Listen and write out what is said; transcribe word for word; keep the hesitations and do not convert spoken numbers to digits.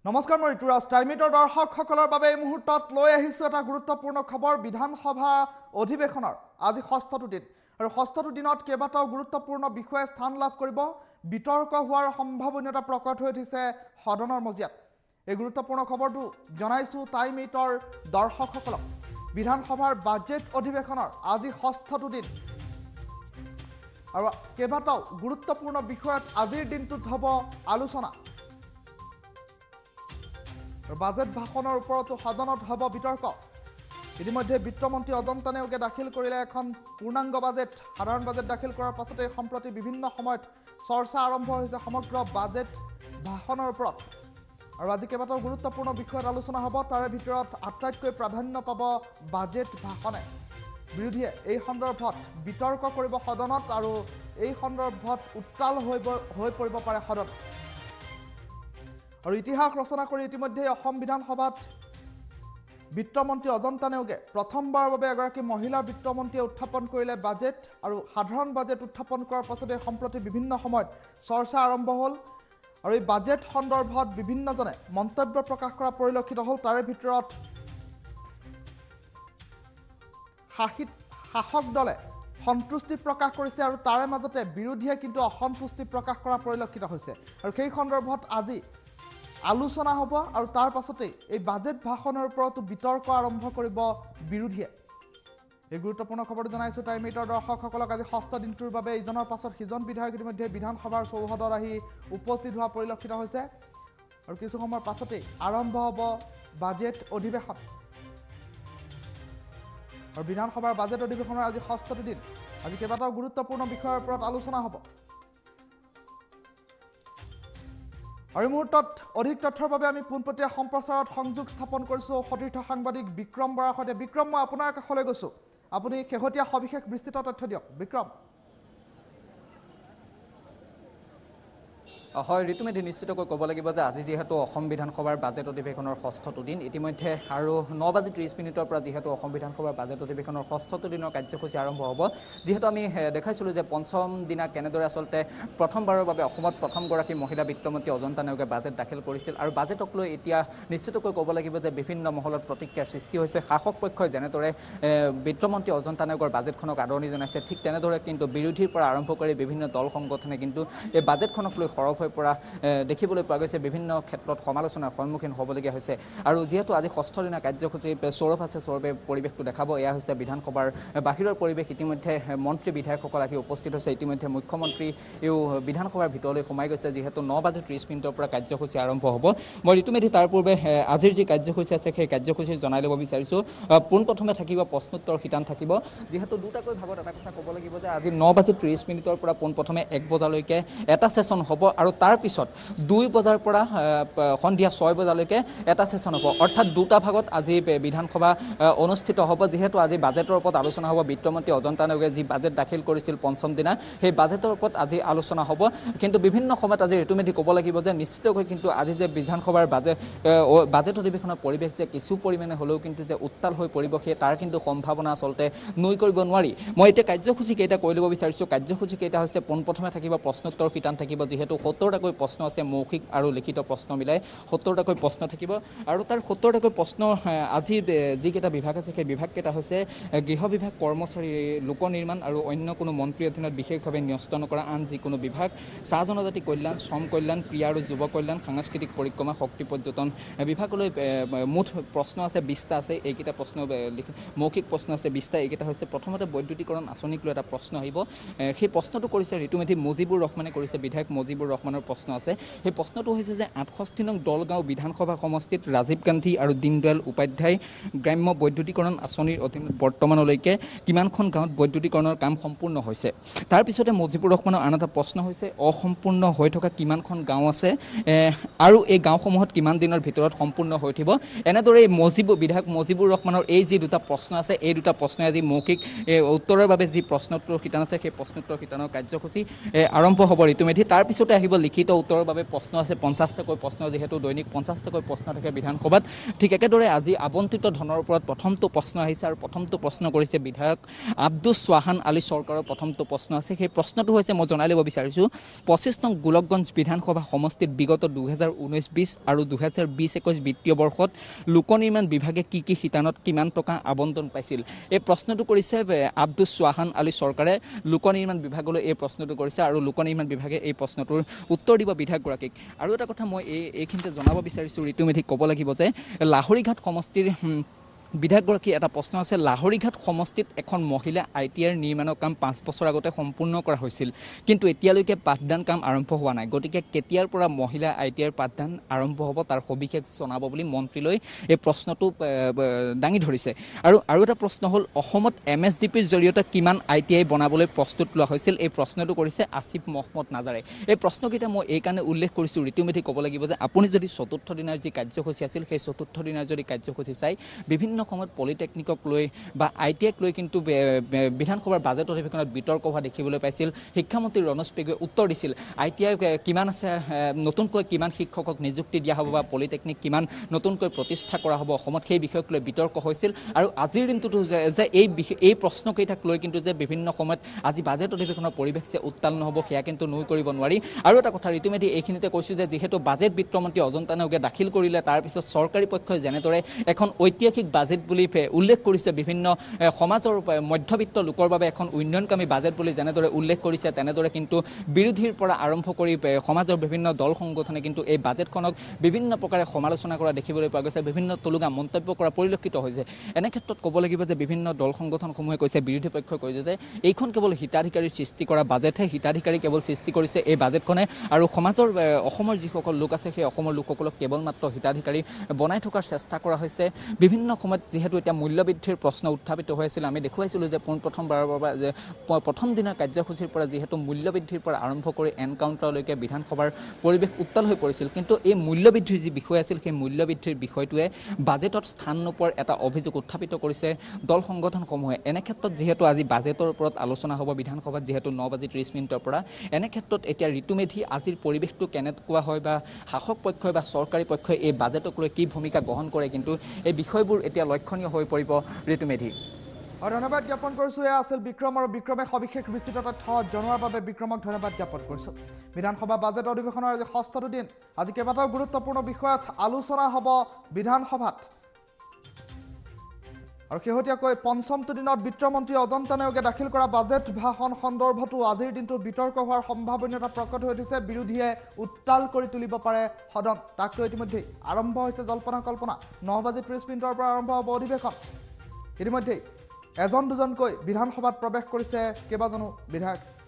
নমস্কাৰ মই ঋতুৰাজ টাইমিটৰ দৰ্শকসকলৰ বাবে এই মুহূৰ্তত লৈ আহিছোঁ এটা গুৰুত্বপূৰ্ণ খবৰ বিধানসভা অধিৱেশনৰ আজি ষষ্ঠটো দিন আৰু ষষ্ঠটো দিনত কেইবাটাও গুৰুত্বপূৰ্ণ বিষয়ে স্থান লাভ কৰিব বিতৰ্ক হোৱাৰ সম্ভাৱনীয়তা প্ৰকট হৈ উঠিছে সদনৰ মজিয়াত এই গুৰুত্বপূৰ্ণ খবৰটো জনাইছোঁ টাইমিটৰ দৰ্শকসকলক বিধানসভাৰ বাজেট অধিৱেশনৰ আজি ষষ্ঠটো দিন আৰু কেইবাটাও গুৰুত্বপূৰ্ণ বিষয়ত আজিৰ দিনটোত হ'ব আলোচনা বাজেট ভাষণৰ ওপৰতো সদনত হ'ব বিতৰ্ক ইতিমধ্যে বিত্তমন্ত্ৰী অজন্তা নেওগে দাখিল কৰিলে এখন পূৰ্ণাংগ বাজেট সাধাৰণ বাজেট দাখিল কৰাৰ পাছতে সম্প্ৰতি বিভিন্ন সময়ত চৰ্চা আৰম্ভ হৈছে সমগ্ৰ বাজেট ভাষণৰ ওপৰত আৰু আজি কেইবাটাও গুৰুত্বপূৰ্ণ বিষয়ত আলোচনা হ'ব তাৰে ভিতৰত আটাইতকৈ প্ৰাধান্য পাব বাজেট ভাষণে বিৰোধীয়ে এই সন্দৰ্ভত বিতৰ্ক কৰিব সদনত আৰু এই সন্দৰ্ভত উত্তাল হৈ হৈ পৰিব পাৰে সদন আৰু ইতিহাস ৰচনা কৰি ইতিমধ্যে অসম বিধানসভাত বিত্তমন্ত্ৰী অজন্তা নেওগে প্ৰথমবাৰৰ বাবে এগৰাকী মহিলা বিত্তমন্ত্ৰীয়ে উত্থাপন কৰিলে বাজেট আৰু সাধাৰণ বাজেট উত্থাপন কৰাৰ পাছতে সম্প্ৰতি বিভিন্ন সময়ত চৰ্চা আৰম্ভ হ'ল আৰু এই বাজেট সন্দৰ্ভত বিভিন্নজনে মন্তব্য প্ৰকাশ কৰা পৰিলক্ষিত হ'ল তাৰে ভিতৰত শাসিত শাসক দলে সন্তুষ্টি প্ৰকাশ কৰিছে আৰু তাৰে মাজতে বিৰোধীয়ে কিন্তু অসন্তুষ্টি প্ৰকাশ কৰা পৰিলক্ষিত হৈছে আৰু সেই সন্দৰ্ভত আজি আলোচনা হ'ব আৰু তাৰ পাছতে এই বাজেট ভাষণৰ ওপৰতো বিতৰ্ক আৰম্ভ কৰিব বিৰোধীয়ে এই গুৰুত্বপূৰ্ণ খবৰটো জনাইছোঁ টাইমিটৰ দৰ্শকসকলক আজি ষষ্ঠ দিনটোৰ বাবে ইজনৰ পাছত সিজন বিধায়ক ইতিমধ্যে বিধানসভাৰ চৌহদত আহি উপস্থিত হোৱা পৰিলক্ষিত হৈছে আৰু কিছু সময়ৰ পাছতে আৰম্ভ হ'ব বাজেট অধিৱেশন আৰু বিধানসভাৰ বাজেট অধিৱেশনৰ আজি ষষ্ঠটো দিন আজি কেইবাটাও গুৰুত্বপূৰ্ণ বিষয়ৰ ওপৰত আলোচনা হ'ব আৰু মুহূৰ্তত অধিক তথ্যৰ বাবে আমি পোনপটীয়া সম্প্ৰচাৰত সংযোগ স্থাপন কৰিছোঁ সতীৰ্থ সাংবাদিক বিক্ৰম বৰাৰ সৈতে বিক্ৰম মই আপোনাৰ কাষলৈ গৈছোঁ আপুনি শেহতীয়া সবিশেষ বিস্তৃত তথ্য দিয়ক বিক্ৰম হয় ঋতুমেধি নিশ্চিতকৈ ক'ব লাগিব যে আজি যিহেতু অসম বিধানসভাৰ বাজেট অধিৱেশনৰ ষষ্ঠটো দিন ইতিমধ্যে আৰু ন বাজি ত্ৰিছ মিনিটৰ পৰা যিহেতু অসম বিধানসভাৰ বাজেট অধিৱেশনৰ ষষ্ঠটো দিনৰ কাৰ্যসূচী আৰম্ভ হ'ব যিহেতু আমি দেখাইছিলোঁ যে পঞ্চম দিনা কেনেদৰে আচলতে প্ৰথমবাৰৰ বাবে অসমত প্ৰথমগৰাকী মহিলা বিত্তমন্ত্ৰী অজন্তা নেওগে বাজেট দাখিল কৰিছিল আৰু বাজেটক লৈ এতিয়া নিশ্চিতকৈ ক'ব লাগিব যে বিভিন্ন মহলত প্ৰতিক্ৰিয়াৰ সৃষ্টি হৈছে শাসক পক্ষই যেনেদৰে বিত্তমন্ত্ৰী অজন্তা নেওগৰ বাজেটখনক আদৰণি জনাইছে ঠিক তেনেদৰে কিন্তু বিৰোধীৰ পৰা আৰম্ভ কৰি বিভিন্ন দল সংগঠনে কিন্তু এই বাজেটখনক লৈ সৰব হৈ পৰা দেখিবলৈ পোৱা গৈছে বিভিন্ন ক্ষেত্ৰত সমালোচনাৰ সন্মুখীন হ'বলগীয়া হৈছে আৰু যিহেতু আজি ষষ্ঠ দিনা কাৰ্যসূচী সৌৰভ আছে সৌৰভে পৰিৱেশটো দেখাব এয়া হৈছে বিধানসভাৰ বাহিৰৰ পৰিৱেশ ইতিমধ্যে মন্ত্ৰী বিধায়কসকল আহি উপস্থিত হৈছে ইতিমধ্যে মুখ্যমন্ত্ৰীও বিধানসভাৰ ভিতৰলৈ সোমাই গৈছে যিহেতু ন বাজি ত্ৰিছ মিনিটৰ পৰা কাৰ্যসূচী আৰম্ভ হ'ব মই ঋতুমেধি তাৰ পূৰ্বে আজিৰ যি কাৰ্যসূচী আছে সেই কাৰ্যসূচী জনাই ল'ব বিচাৰিছোঁ পোনপ্ৰথমে থাকিব প্ৰশ্নোত্তৰ শিতান থাকিব যিহেতু দুটাকৈ ভাগত এটা কথা ক'ব লাগিব যে আজি ন বাজি ত্ৰিছ মিনিটৰ পৰা পোনপ্ৰথমে এক বজালৈকে এটা ছেশ্যন হ'ব আৰু তাৰ পিছত দুই বজাৰ পৰা সন্ধিয়া ছয় বজালৈকে এটা ছেশ্যন হ'ব অৰ্থাৎ দুটা ভাগত আজি বিধানসভা অনুষ্ঠিত হ'ব যিহেতু আজি বাজেটৰ ওপৰত আলোচনা হ'ব বিত্তমন্ত্ৰী অজন্তা নেওগে যি বাজেট দাখিল কৰিছিল পঞ্চম দিনা সেই বাজেটৰ ওপৰত আজি আলোচনা হ'ব কিন্তু বিভিন্ন সময়ত আজি ঋতুমেধি ক'ব লাগিব যে নিশ্চিতকৈ কিন্তু আজি যে বিধানসভাৰ বাজেট বাজেট অধিৱেশনৰ পৰিৱেশ যে কিছু পৰিমাণে হ'লেও কিন্তু যে উত্তাল হৈ পৰিব সেই তাৰ কিন্তু সম্ভাৱনা আচলতে নুই কৰিব নোৱাৰি মই এতিয়া কাৰ্যসূচী কেইটা কৈ ল'ব বিচাৰিছোঁ কাৰ্যসূচী কেইটা হৈছে পোনপ্ৰথমে থাকিব প্ৰশ্নোত্তৰ শিতান থাকিব যিহেতু সত্তৰটাকৈ প্ৰশ্ন আছে মৌখিক আৰু লিখিত প্ৰশ্ন মিলাই সত্তৰটাকৈ প্ৰশ্ন থাকিব আৰু তাৰ সত্তৰটাকৈ প্ৰশ্ন আজি যিকেইটা বিভাগ আছে সেই বিভাগকেইটা হৈছে গৃহ বিভাগ কৰ্মচাৰী লোক নিৰ্মাণ আৰু অন্য কোনো মন্ত্ৰীৰ অধীনত বিশেষভাৱে ন্যস্ত নকৰা আন যিকোনো বিভাগ চাহ জনজাতি কল্যাণ শ্ৰম কল্যাণ ক্ৰীড়া আৰু যুৱ কল্যাণ সাংস্কৃতিক পৰিক্ৰমা শক্তি পৰ্যটন বিভাগলৈ মুঠ প্ৰশ্ন আছে বিছটা আছে এইকেইটা প্ৰশ্ন মৌখিক প্ৰশ্ন আছে বিছটা এইকেইটা হৈছে প্ৰথমতে বৈদ্যুতিকৰণ আঁচনিক লৈ এটা প্ৰশ্ন আহিব সেই প্ৰশ্নটো কৰিছে ঋতুমেধি মুজিবুৰ ৰহমানে কৰিছে বিধায়ক মুজিবুৰ ৰহমানৰ প্ৰশ্ন আছে সেই প্ৰশ্নটো হৈছে যে আঠষষ্ঠি নং দলগাঁও বিধানসভা সমষ্টিত ৰাজীৱ গান্ধী আৰু দীনদয়াল উপাধ্যায় গ্ৰাম্য বৈদ্যুতিকৰণ আঁচনিৰ অধীনত বৰ্তমানলৈকে কিমানখন গাঁৱত বৈদ্যুতিকৰণৰ কাম সম্পূৰ্ণ হৈছে তাৰপিছতে মুজিবুৰ ৰহমানৰ আন এটা প্ৰশ্ন হৈছে অসম্পূৰ্ণ হৈ থকা কিমানখন গাঁও আছে আৰু এই গাঁওসমূহত কিমান দিনৰ ভিতৰত সম্পূৰ্ণ হৈ উঠিব এনেদৰে মজিবুৰ বিধায়ক মুজিবুৰ ৰহমানৰ এই যি দুটা প্ৰশ্ন আছে এই দুটা প্ৰশ্নই আজি মৌখিক উত্তৰৰ বাবে যি প্ৰশ্নোত্তৰ শিতান আছে সেই প্ৰশ্নোত্তৰ শিতানৰ কাৰ্যসূচী আৰম্ভ হ'ব ঋতুমেধি তাৰপিছতে আহিব লিখিত উত্তৰৰ বাবে প্ৰশ্ন আছে পঞ্চাছটাকৈ প্ৰশ্ন যিহেতু দৈনিক পঞ্চাছটাকৈ প্ৰশ্ন থাকে বিধানসভাত ঠিক একেদৰে আজি আবণ্টিত ধনৰ ওপৰত প্ৰথমটো প্ৰশ্ন আহিছে আৰু প্ৰথমটো প্ৰশ্ন কৰিছে বিধায়ক আব্দুছ চৌহান আলী চৰকাৰৰ প্ৰথমটো প্ৰশ্ন আছে সেই প্ৰশ্নটো হৈছে মই জনাই ল'ব বিচাৰিছোঁ পঁচিছ নং গোলকগঞ্জ বিধানসভা সমষ্টিত বিগত দুহেজাৰ ঊনৈছ বিছ আৰু দুহেজাৰ বিছ একৈছ বিত্তীয় বৰ্ষত লোক নিৰ্মাণ বিভাগে কি কি শিতানত কিমান টকা আবণ্টন পাইছিল এই প্ৰশ্নটো কৰিছে আব্দুছ চৌহান আলী চৰকাৰে লোক নিৰ্মাণ বিভাগলৈ এই প্ৰশ্নটো কৰিছে আৰু লোক নিৰ্মাণ বিভাগে এই প্ৰশ্নটোৰ উত্তৰ দিব বিধায়কগৰাকীক আৰু এটা কথা মই এই এইখিনিতে জনাব বিচাৰিছোঁ ঋতুমেধিক ক'ব লাগিব যে লাহৰীঘাট সমষ্টিৰ বিধায়কগৰাকী এটা প্ৰশ্ন আছে লাহৰীঘাট সমষ্টিত এখন মহিলা আই টি আইৰ নিৰ্মাণৰ কাম পাঁচ বছৰ আগতে সম্পূৰ্ণ কৰা হৈছিল কিন্তু এতিয়ালৈকে পাঠদান কাম আৰম্ভ হোৱা নাই গতিকে কেতিয়াৰ পৰা মহিলা আই টি আইৰ পাঠদান আৰম্ভ হ'ব তাৰ সবিশেষ জনাব বুলি মন্ত্ৰীলৈ এই প্ৰশ্নটো দাঙি ধৰিছে আৰু আৰু এটা প্ৰশ্ন হ'ল অসমত এম এছ ডি পিৰ জৰিয়তে কিমান আই টি আই বনাবলৈ প্ৰস্তুত লোৱা হৈছিল এই প্ৰশ্নটো কৰিছে আসিফ মহম্মদ নাজাৰে এই প্ৰশ্নকেইটা মই এইকাৰণে উল্লেখ কৰিছোঁ ঋতুমেধি ক'ব লাগিব যে আপুনি যদি চতুৰ্থ দিনাৰ যি কাৰ্যসূচী আছিল সেই চতুৰ্থ দিনাৰ যদি কাৰ্যসূচী চাই বিভিন্ন সময়ত পলিটেকনিকক লৈ বা আই টি আইক লৈ কিন্তু বিধানসভাৰ বাজেট অধিৱেশনত বিতৰ্ক হোৱা দেখিবলৈ পাইছিল শিক্ষামন্ত্ৰী ৰণোজ পেগুৱে উত্তৰ দিছিল আই টি আই কিমান আছে নতুনকৈ কিমান শিক্ষকক নিযুক্তি দিয়া হ'ব বা পলিটেকনিক কিমান নতুনকৈ প্ৰতিষ্ঠা কৰা হ'ব অসমত সেই বিষয়ক লৈ বিতৰ্ক হৈছিল আৰু আজিৰ দিনটোতো যে এই এই প্ৰশ্নকেইটাক লৈ কিন্তু যে বিভিন্ন সময়ত আজি বাজেট অধিৱেশনৰ পৰিৱেশ যে উত্তাল নহ'ব সেয়া কিন্তু নুই কৰিব নোৱাৰি আৰু এটা কথা ঋতুমেধি এইখিনিতে কৈছোঁ যে যিহেতু বাজেট বিত্তমন্ত্ৰী অজন্তা নেওগে দাখিল কৰিলে তাৰপিছত চৰকাৰী পক্ষই যেনেদৰে এখন ঐতিহাসিক বাজেট বুলি উল্লেখ কৰিছে বিভিন্ন সমাজৰ মধ্যবিত্ত লোকৰ বাবে এখন উন্নয়নকামী বাজেট বুলি যেনেদৰে উল্লেখ কৰিছে তেনেদৰে কিন্তু বিৰোধীৰ পৰা আৰম্ভ কৰি সমাজৰ বিভিন্ন দল সংগঠনে কিন্তু এই বাজেটখনক বিভিন্ন প্ৰকাৰে সমালোচনা কৰা দেখিবলৈ পোৱা গৈছে বিভিন্ন তুলুঙা মন্তব্য কৰা পৰিলক্ষিত হৈছে এনে ক্ষেত্ৰত ক'ব লাগিব যে বিভিন্ন দল সংগঠনসমূহে কৈছে বিৰোধী পক্ষই কৈছে যে এইখন কেৱল হিতাধিকাৰীৰ সৃষ্টি কৰা বাজেটহে হিতাধিকাৰী কেৱল সৃষ্টি কৰিছে এই বাজেটখনে আৰু সমাজৰ অসমৰ যিসকল লোক আছে সেই অসমৰ লোকসকলক কেৱল মাত্ৰ হিতাধিকাৰী বনাই থকাৰ চেষ্টা কৰা হৈছে বিভিন্ন সময়ত যিহেতু এতিয়া মূল্যবৃদ্ধিৰ প্ৰশ্ন উত্থাপিত হৈ আছিল আমি দেখুৱাইছিলোঁ যে পোনপ্ৰথমবাৰৰ বাবে যে প্ৰথম দিনৰ কাৰ্যসূচীৰ পৰা যিহেতু মূল্যবৃদ্ধিৰ পৰা আৰম্ভ কৰি এনকাউণ্টাৰলৈকে বিধানসভাৰ পৰিৱেশ উত্তাল হৈ পৰিছিল কিন্তু এই মূল্যবৃদ্ধিৰ যি বিষয় আছিল সেই মূল্যবৃদ্ধিৰ বিষয়টোৱে বাজেটত স্থান নোপোৱাৰ এটা অভিযোগ উত্থাপিত কৰিছে দল সংগঠনসমূহে এনে ক্ষেত্ৰত যিহেতু আজি বাজেটৰ ওপৰত আলোচনা হ'ব বিধানসভাত যিহেতু ন বাজি ত্ৰিছ মিনিটৰ পৰা এনে ক্ষেত্ৰত এতিয়া ঋতুমেধি আজিৰ পৰিৱেশটো কেনেকুৱা হয় বা শাসক পক্ষই বা চৰকাৰী পক্ষই এই বাজেটক লৈ কি ভূমিকা গ্ৰহণ কৰে কিন্তু এই বিষয়বোৰ এতিয়া লক্ষণীয় হৈ পৰিব ঋতুমেধি আৰু ধন্যবাদ জ্ঞাপন কৰিছোঁ এয়া আছিল বিক্ৰম আৰু বিক্ৰমে সবিশেষ বিস্তৃত তথ্য জনোৱাৰ বাবে বিক্ৰমক ধন্যবাদ জ্ঞাপন কৰিছোঁ বিধানসভা বাজেট অধিৱেশনৰ আজি ষষ্ঠটো দিন আজি কেইবাটাও গুৰুত্বপূৰ্ণ বিষয়ত আলোচনা হ'ব বিধানসভাত আৰু শেহতীয়াকৈ পঞ্চমটো দিনত বিত্তমন্ত্ৰী অজন্তা নেওগে দাখিল কৰা বাজেট ভাষণ সন্দৰ্ভতো আজিৰ দিনটোত বিতৰ্ক হোৱাৰ সম্ভাৱনীয়তা প্ৰকট হৈ উঠিছে বিৰোধীয়ে উত্তাল কৰি তুলিব পাৰে সদন তাকতো ইতিমধ্যেই আৰম্ভ হৈছে জল্পনা কল্পনা ন বাজি ত্ৰিছ মিনিটৰ পৰা আৰম্ভ হ'ব অধিৱেশন ইতিমধ্যেই এজন দুজনকৈ বিধানসভাত প্ৰৱেশ কৰিছে কেইবাজনো বিধায়ক